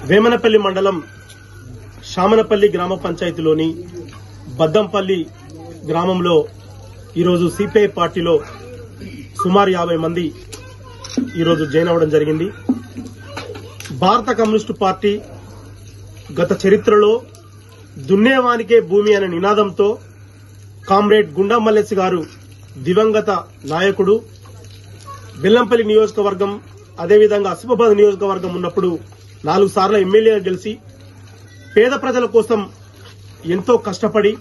వేమనపల్లి మండలం శామనపల్లి గ్రామ పంచాయతీలోని బద్దంపల్లి గ్రామంలో ఈరోజు సిపిఐ పార్టీలో సుమారు 50 మంది ఈరోజు జాయిన్ అవ్వడం జరిగింది. భారత కమ్యూనిస్టు పార్టీ గత చరిత్రలో దున్నేవానికే భూమి అనే నినాదంతో కామ్రేడ్ గుండా మల్లేశ్ గారు దివంగత నాయకుడు బెల్లంపల్లి నియోజకవర్గం అదేవిధంగా ఆసిఫాబాద్ నియోజకవర్గం ఉన్నప్పుడు 4 సార్లు ఎమ్మెల్యేగా గెలిచి పేద ప్రజల కోసం ఎంతో కష్టపడి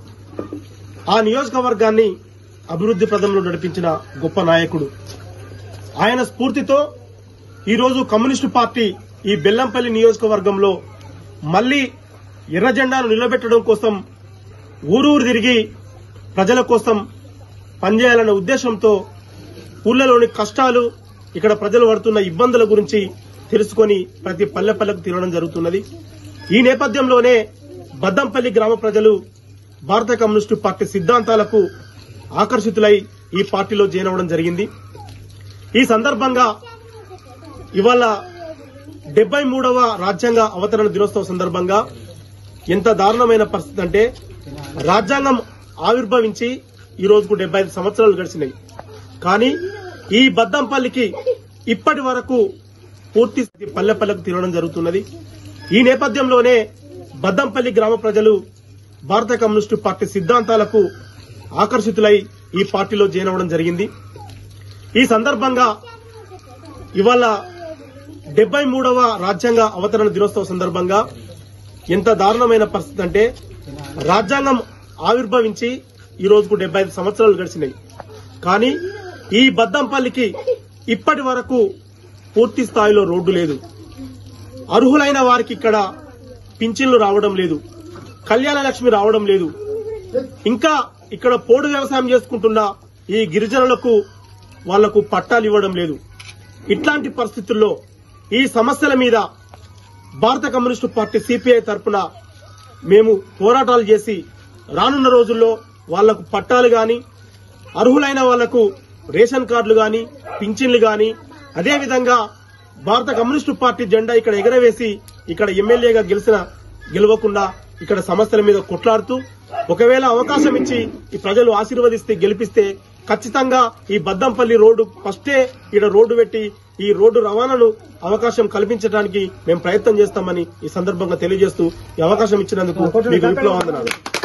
ఆ నియోజకవర్గాన్ని అభివృద్ది పథంలో నడిపించిన గొప్ప నాయకుడు. ఆయన స్ఫూర్తితో ఈరోజు కమ్యూనిస్టు పార్టీ ఈ బెల్లంపల్లి నియోజకవర్గంలో మళ్లీ ఎర్ర జెండాను నిలబెట్టడం కోసం ఊరూరు తిరిగి ప్రజల కోసం పనిచేయాలన్న ఉద్దేశంతో ఊళ్లలోని కష్టాలు, ఇక్కడ ప్రజలు పడుతున్న ఇబ్బందుల గురించి తెలుసుకుని ప్రతి పల్లెకు తిరగడం జరుగుతున్నది. ఈ నేపథ్యంలోనే బద్దంపల్లి గ్రామ ప్రజలు భారత కమ్యూనిస్టు పార్టీ సిద్ధాంతాలకు ఆకర్షితులై ఈ పార్టీలో జాయిన్ అవ్వడం జరిగింది. ఈ సందర్భంగా ఇవాళ 73వ రాజ్యాంగ అవతరణ దినోత్సవం సందర్భంగా ఎంత దారుణమైన పరిస్థితి అంటే రాజ్యాంగం ఆవిర్భవించి ఈ రోజుకు 75 సంవత్సరాలు గడిచినాయి. కానీ ఈ బద్దంపల్లికి ఇప్పటి వరకు పూర్తి పల్లెకు తిరగడం జరుగుతున్నది. ఈ నేపథ్యంలోనే బద్దంపల్లి గ్రామ ప్రజలు భారత కమ్యూనిస్టు పార్టీ సిద్ధాంతాలకు ఆకర్షితులై ఈ పార్టీలో జాయిన్ అవ్వడం జరిగింది. ఈ సందర్భంగా ఇవాళ 73వ రాజ్యాంగ అవతరణ దినోత్సవం సందర్భంగా ఎంత దారుణమైన పరిస్థితి అంటే రాజ్యాంగం ఆవిర్భవించి ఈ రోజుకు 75 సంవత్సరాలు గడిచినాయి. కానీ ఈ బద్దంపల్లికి ఇప్పటి వరకు పూర్తి స్థాయిలో రోడ్డు లేదు. అర్హులైన వారికి ఇక్కడ పింఛన్లు రావడం లేదు, కళ్యాణ లక్ష్మి రావడం లేదు. ఇంకా ఇక్కడ పోడు వ్యవసాయం చేసుకుంటున్న ఈ గిరిజనులకు వాళ్లకు పట్టాలు ఇవ్వడం లేదు. ఇట్లాంటి పరిస్థితుల్లో ఈ సమస్యల మీద భారత కమ్యూనిస్టు పార్టీ సిపిఐ తరఫున మేము పోరాటాలు చేసి రానున్న రోజుల్లో వాళ్లకు పట్టాలు గాని, అర్హులైన వాళ్లకు రేషన్ కార్డులు గాని, పింఛన్లు గాని, అదేవిధంగా భారత కమ్యూనిస్టు పార్టీ జెండా ఇక్కడ ఎగరవేసి ఇక్కడ ఎమ్మెల్యేగా గెలవకుండా ఇక్కడ సమస్యల మీద కొట్లాడుతూ ఒకవేళ అవకాశం ఇచ్చి ఈ ప్రజలు ఆశీర్వదిస్తే గెలిపిస్తే ఖచ్చితంగా ఈ బద్దంపల్లి రోడ్డు ఫస్టే ఇక్కడ రోడ్డు పెట్టి ఈ రోడ్డు రవాణాను అవకాశం కల్పించడానికి మేము ప్రయత్నం చేస్తామని ఈ సందర్భంగా తెలియజేస్తూ ఈ అవకాశం ఇచ్చినందుకు మీకు విప్లవ వందనాలు.